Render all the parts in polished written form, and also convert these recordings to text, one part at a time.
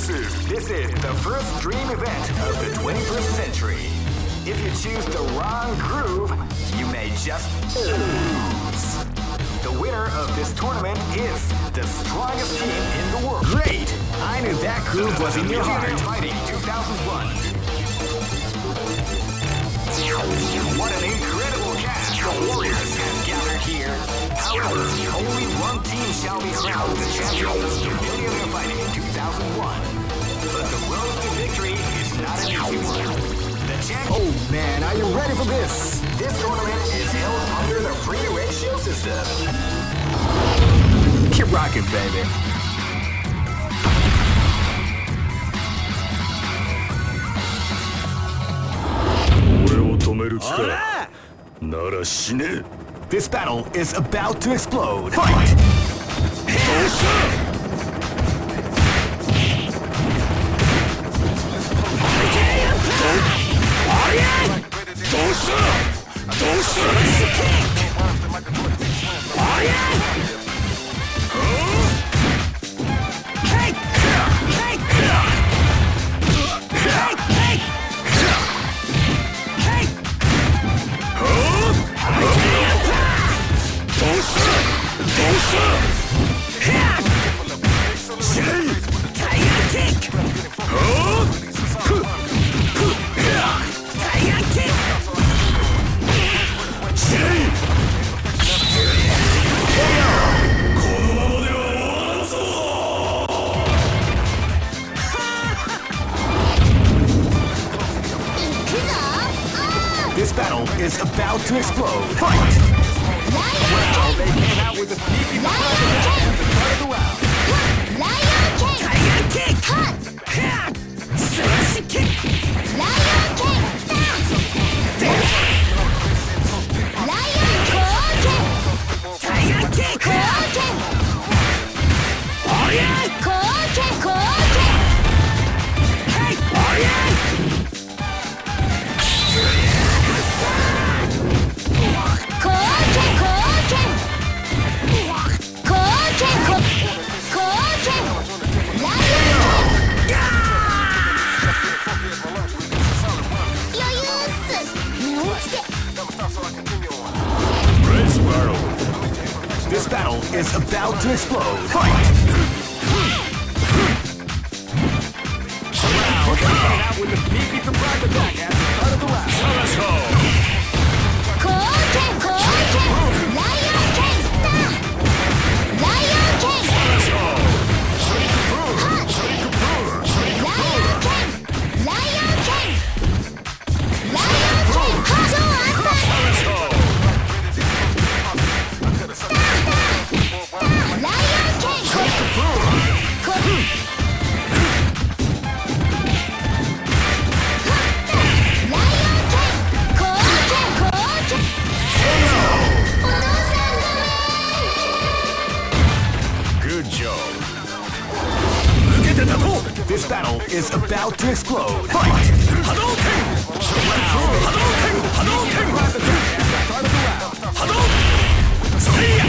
This is the first dream event of the 21st century. If you choose the wrong groove, you may just lose. The winner of this tournament is the strongest team in the world. Great! I knew that groove was in your heart. Fighting 2001. What an incredible cast the Warriors has gathered here. However, only one team shall be crowned the champion of the Millionaire Fighting 2001. But the road to victory is not an easy one. The champion... Oh man, are you ready for this? This tournament is held under the free ratio system. Keep rocking, baby. This battle is about to explode. Fight! This battle is about to explode. Fight! Well, they came out with a sneaky surprise at the start of the round. Lion King! Tiger Kick! Cut! Slash Kick! Lion King! Lion King! Tiger Kick! King! Oh yeah! King! Hey! Oh yeah! This battle is about to explode. Fight! Wow, coming out with a sneaky surprise attack at the start of the round. This battle is about to explode. Fight! Hadouken! Hadouken! Hadouken! Hadouken! Seiya!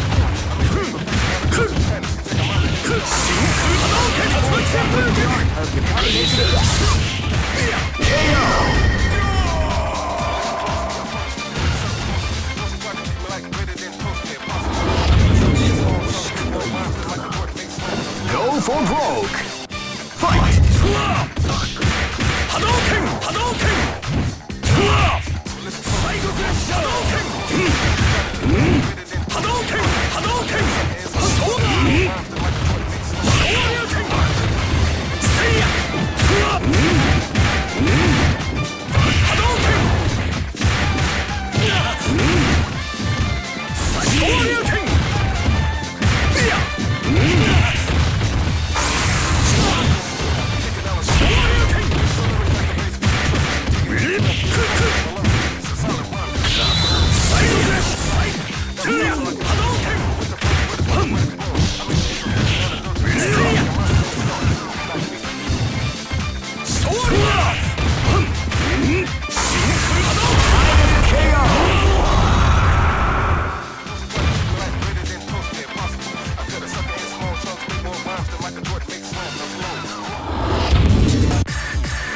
Go for broke! Fight! Hadouken! Hadouken! Hadouken! Hadouken! Hadouken! Hadouken! Seiya!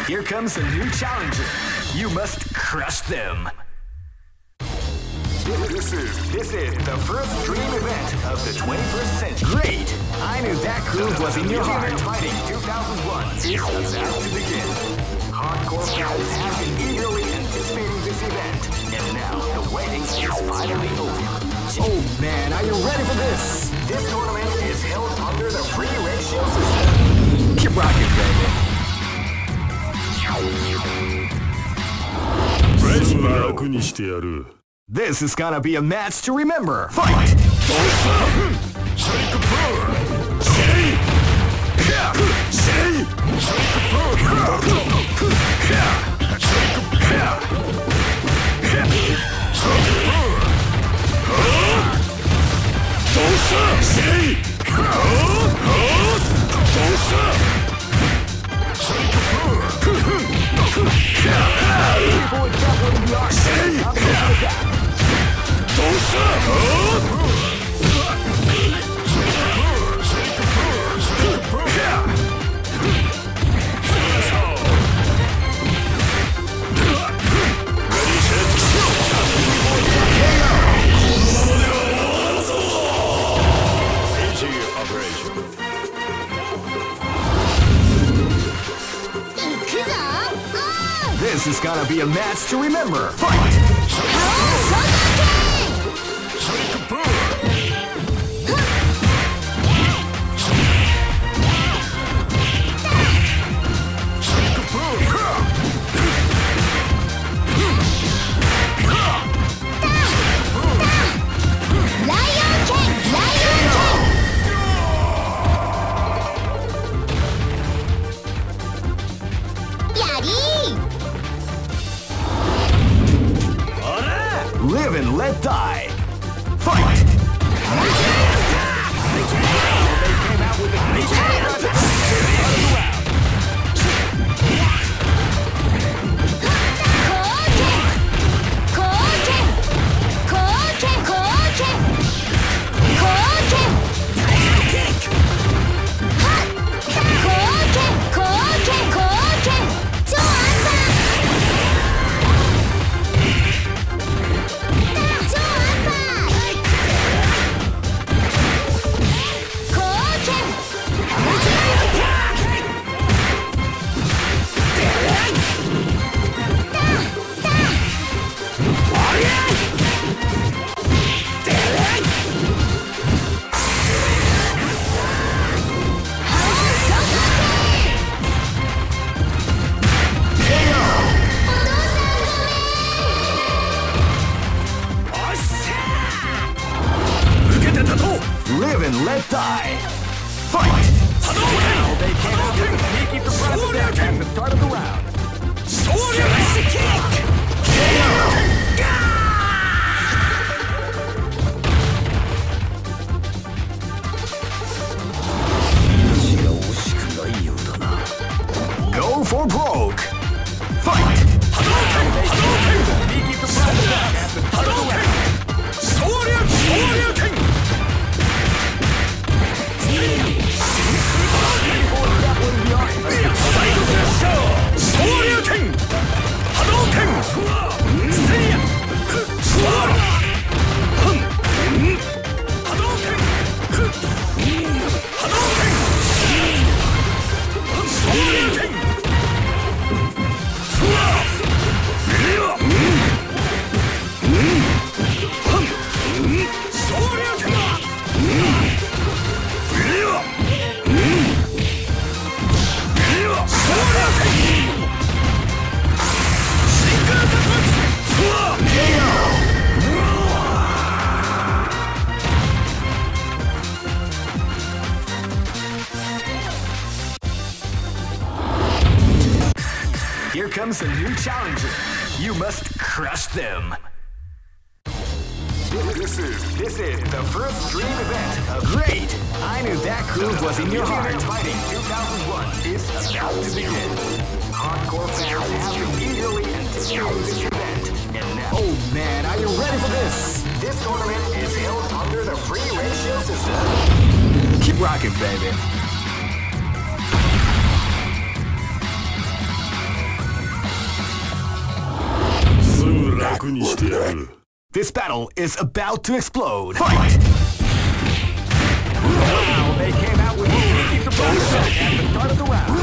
Here comes a new challenger. You must crush them. This is the first dream event of the 21st century. Great! I knew that groove was in your heart. Fighting 2001 is about to begin. Hardcore fans have been eagerly anticipating this event, and now the waiting is finally over. Oh man, are you ready for this? This tournament is held under the free ratio system. Keep rocking, baby. This is gonna be a match to remember. Fight! This is gonna be a match to remember. Fight! Live and let die. Fight! Live and let die. Fight! Well, they came out with a sneaky surprise attack at the start of the round. Go for broke. Fight! Sneaky surprise attack at the start of the round. Here comes a new challenger. You must crush them. This is the first dream event of Great! I knew that groove was in your heart. Fighting 2001 is about to begin. Hardcore fans have been eagerly anticipating this event. And now, oh man, are you ready for this? This tournament is held under the free ratio system. Keep rocking, baby. る。 This battle is about to explode. Fight! Wow, they came out with a sneaky surprise attack at the start of the round.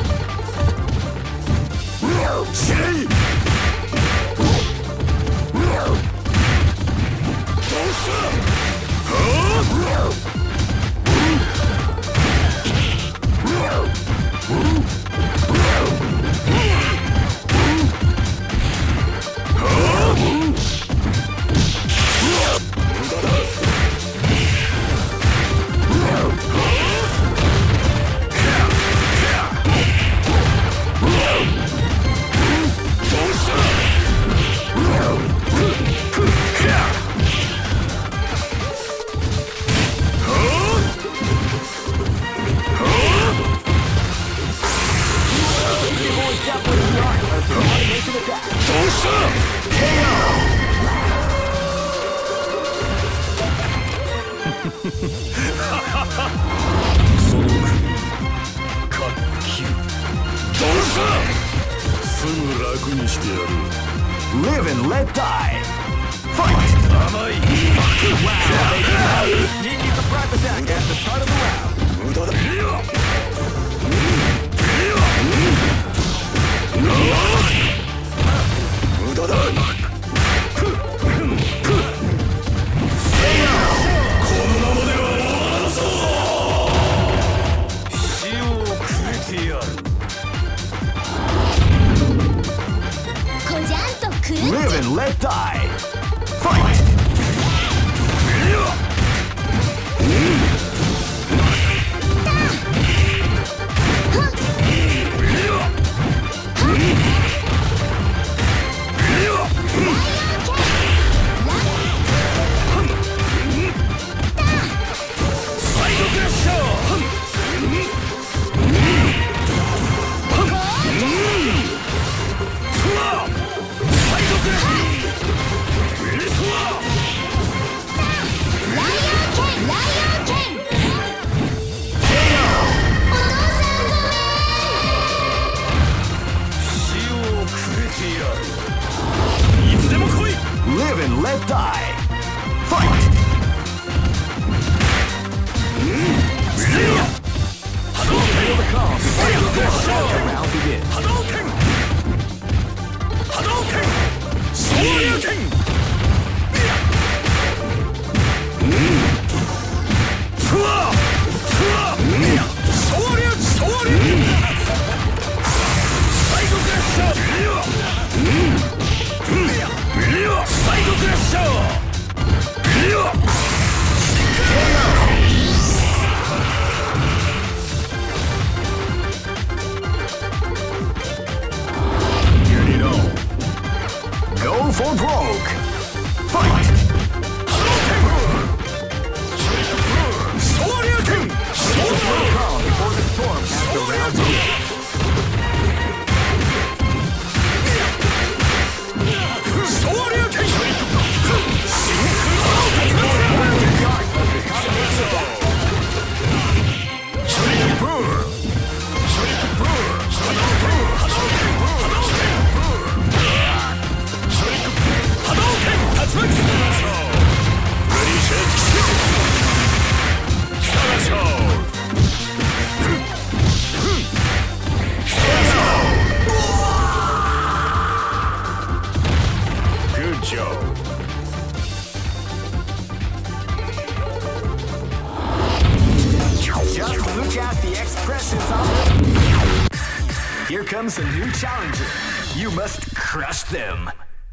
Live and let die. Fight! Wow, they came out with a sneaky surprise attack at the start of the round. Live and let die. Fight! Live and let die. Fight! Feel the calm. Round begins. Go for broke. Fight! Calm before the storm as the round begins. Good job. Just look at the expressions on them. Here comes a new challenger. You must crush them.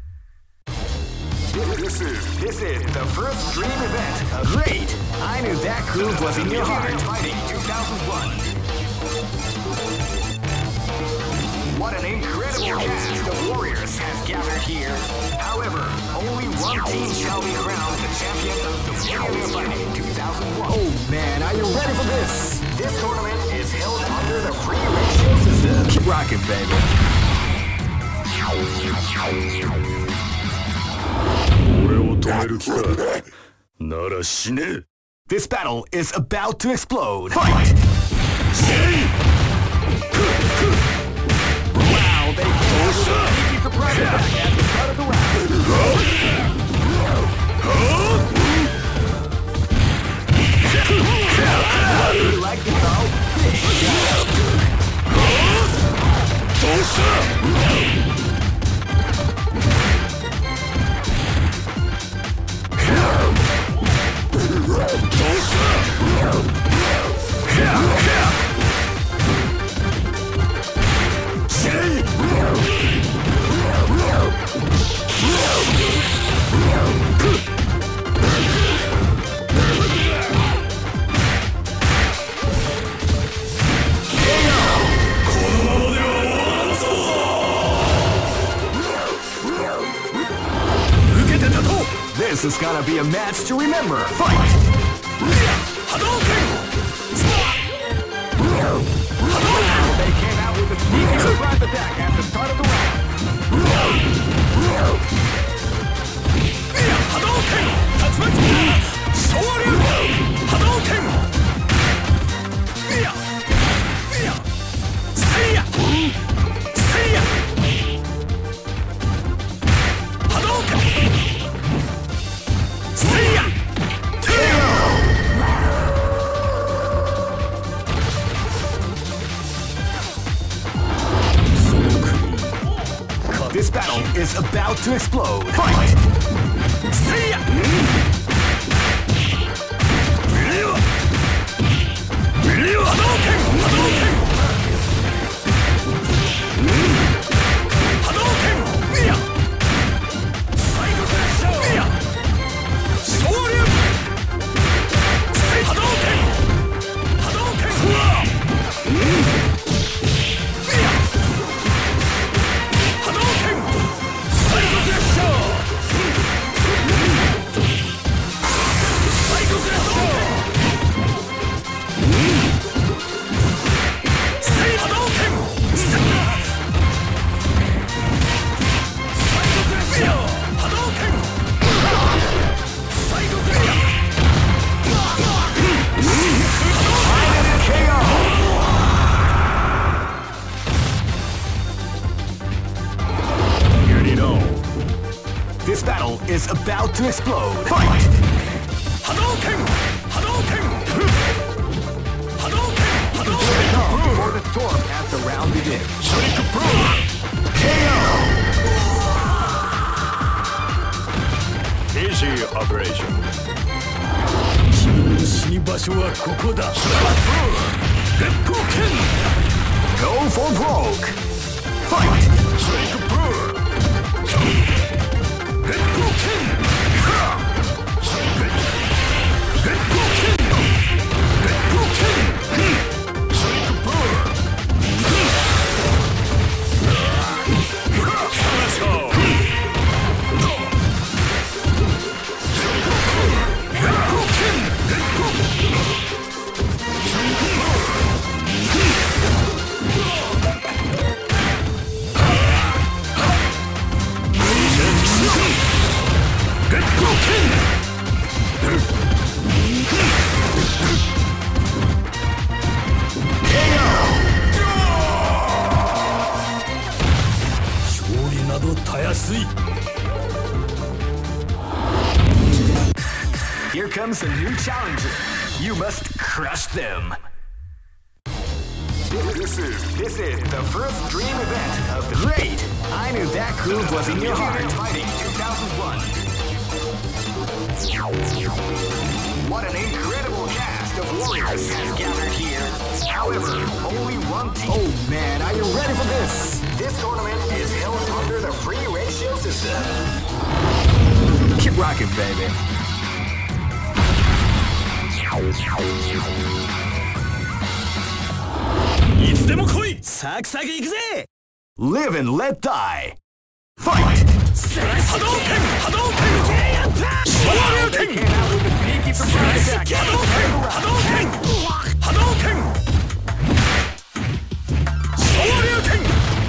This is the first dream event. Great! I knew that groove was in your heart. Fighting 2001. What an incredible cast of warriors has gathered here. However, only one team shall be crowned the champion of the Millionaire Fighting 2001. Oh man, are you ready for this? This tournament is held under the free ratio system. Keep rocking, baby. This battle is about to explode. Fight! Wow, they keep the pressure at the start of the round. This is gonna be a match to remember. Fight! Hadouken! They came out with a sneaky surprise attack at the start of the round. Hadouken! Tatsumaki! Shoryuken! Hadouken! Seiya! Seiya! Hadouken! Seiya! This battle is about to explode. Fight! Seiya! Hadouken! Hadouken! Hadouken! Shoryuken! Hadouken! Hadouken! Hadouken! Psycho Pressure! Psycho Pressure! Say Hadouken! Psycho Pressure! Hadouken! Psycho Pressure! You know. This battle is about to explode. Fight! Hadouken! Hadouken! Hadouken! Hadouken! Before the storm as the round begins. Shuriken Boom! KO! Easy operation. 死に場所はここだ。烈風剣 Go for broke! Fight! シュレイクブー烈風剣烈風剣烈風剣シュレイクブーサラショー勝利などたやすい。 Here comes a new challenger. You must crush them. This is the first dream event of the great. I knew that groove was in your heart. Fighting 2001. What an incredible cast of warriors has gathered here. However, only one team. Oh man, are you ready for this? This tournament is held under the free ratio system. Keep rocking, baby. Live and let die. Fight! Hadouken! Hadouken! Shoryuken! Hadouken! Hadouken! Hadouken! Shoryuken!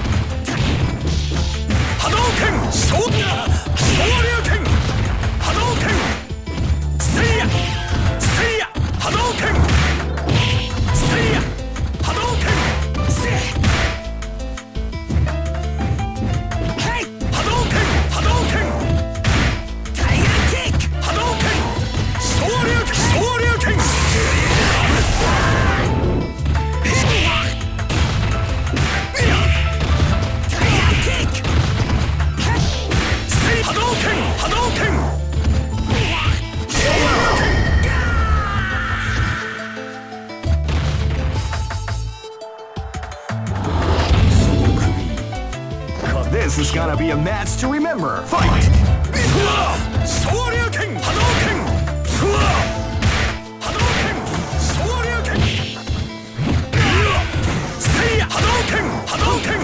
Hadouken! Shoryuken! Hadouken! Seiya! Seiya! Hadouken! Seiya! Hadouken! Hadouken! Hadouken! Tiger Kick! Hadouken! Shoryuken! Shoryuken! Tiger Kick! Hadouken! Hadouken! Shoryuken! This is gonna be a match to remember. Fight! Shoryuken! Hadouken! Hadouken! Shoryuken! Seiya! Hadouken! Hadouken!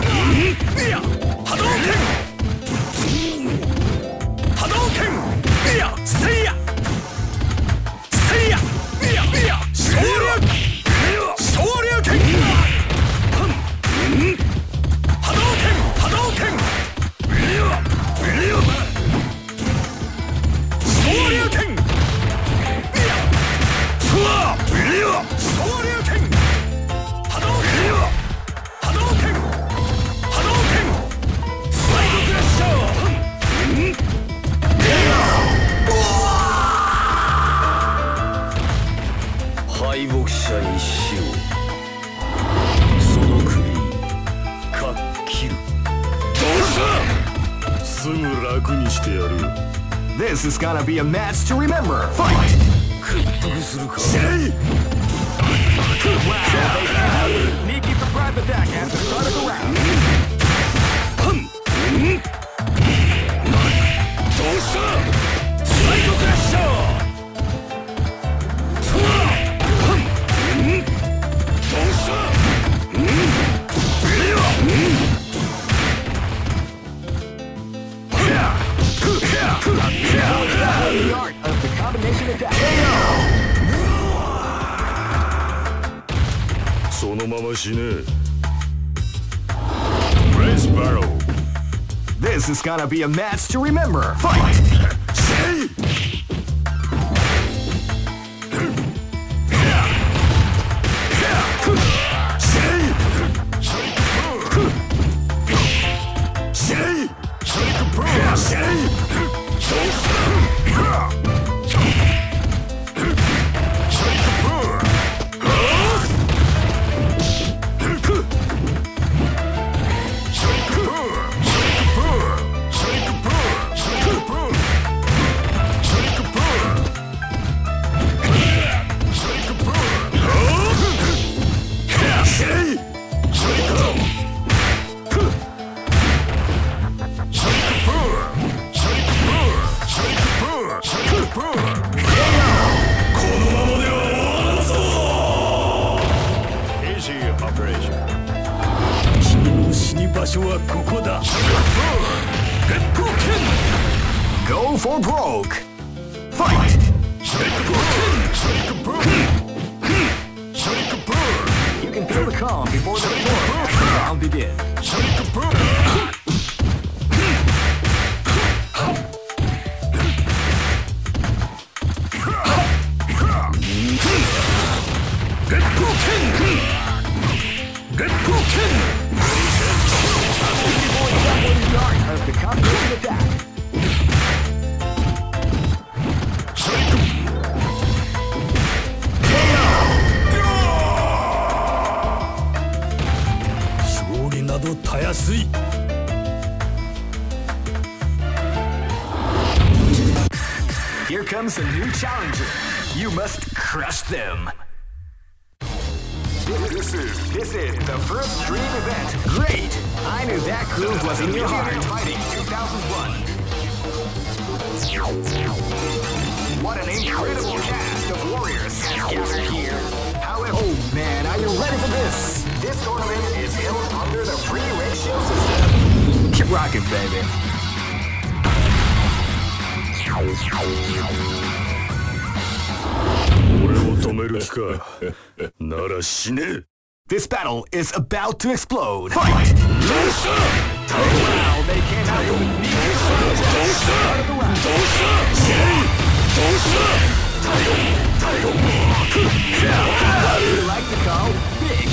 Hadouken! Hadouken! 楽にしてやる。 This is gonna be a match to remember. Fight! 屈服するか。 Wow, they came out with a sneaky surprise attack at the start of the round. どうしたサイドクラッシャー。どうした The art of the combination attack. そのまま死ね。Brace Barrel. This is gonna be a match to remember. Fight! Go for broke. Fight! You can feel the calm before the storm as the round begins. Of the combination attack. 勝利などたやすい。 Here comes a new challenger. You must crush them. This is the first dream event. Great! I knew that groove was in your heart. Fighting 2001. What an incredible cast of warriors has gathered here. However, oh man, are you ready for this? This tournament is held under the free ratio system. Keep rocking, baby. This battle is about to explode. Fight! Wow, they came out with a neat start of the round. You like to call Big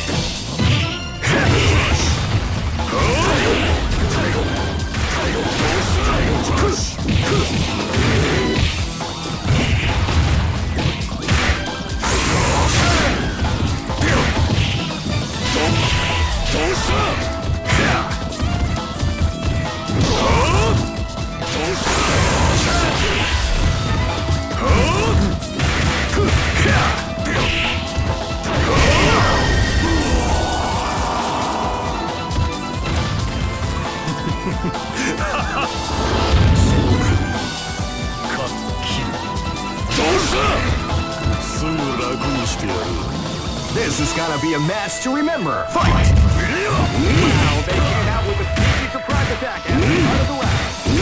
This is gonna be a match to remember. Fight! Wow, they came out with a sneaky surprise attack at the start of the round.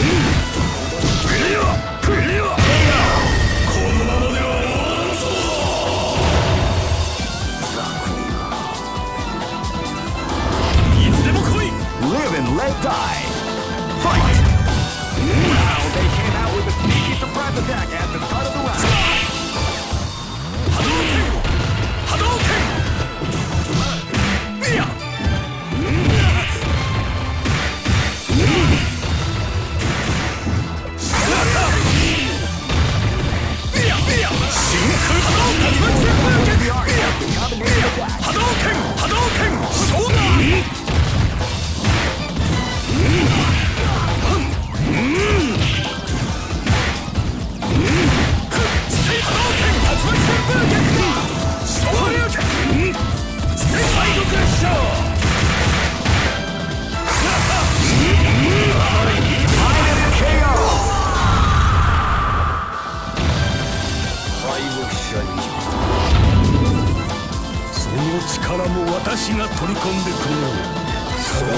Live and let die. Fight! Wow, they came out with a sneaky surprise attack at the start of the round.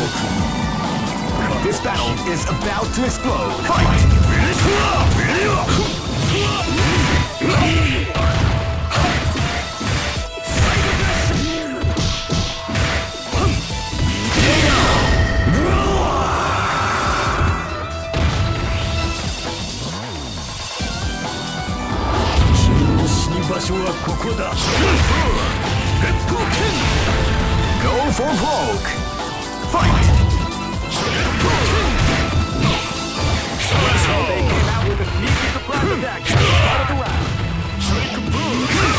This battle is about to explode. Fight! 君の死に場所はここだ。烈光剣 Go for broke! Fight! They came out with a sneaky surprise attack at the start of the round. Shake boom!